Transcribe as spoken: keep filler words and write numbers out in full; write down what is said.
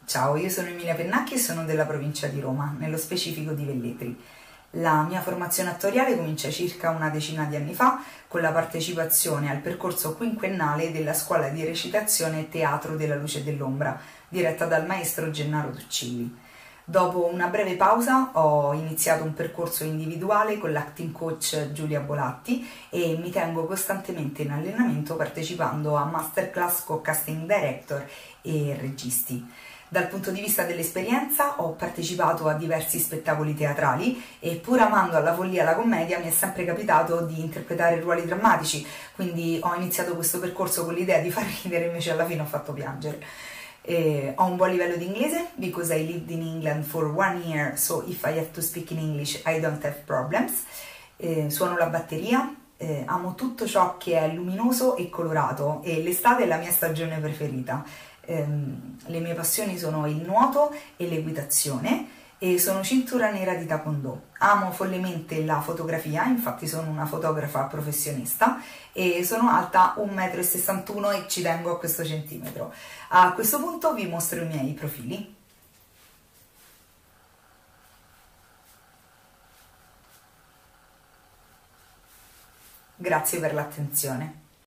Ciao, io sono Emilia Pennacchi e sono della provincia di Roma, nello specifico di Velletri. La mia formazione attoriale comincia circa una decina di anni fa con la partecipazione al percorso quinquennale della scuola di recitazione Teatro della Luce e dell'Ombra, diretta dal maestro Gennaro Tuccilli. Dopo una breve pausa ho iniziato un percorso individuale con l'acting coach Giulia Bolatti e mi tengo costantemente in allenamento partecipando a masterclass con casting director e registi. Dal punto di vista dell'esperienza ho partecipato a diversi spettacoli teatrali e pur amando alla follia la commedia mi è sempre capitato di interpretare ruoli drammatici, quindi ho iniziato questo percorso con l'idea di far ridere, invece alla fine ho fatto piangere. Eh, ho un buon livello di inglese because I lived in England for one year, so if I have to speak in English I don't have problems. Eh, suono la batteria, eh, amo tutto ciò che è luminoso e colorato e l'estate è la mia stagione preferita. Eh, le mie passioni sono il nuoto e l'equitazione e sono cintura nera di Taekwondo. Amo follemente la fotografia, infatti sono una fotografa professionista e sono alta uno virgola sessantuno metri e ci tengo a questo centimetro. A questo punto vi mostro i miei profili. Grazie per l'attenzione.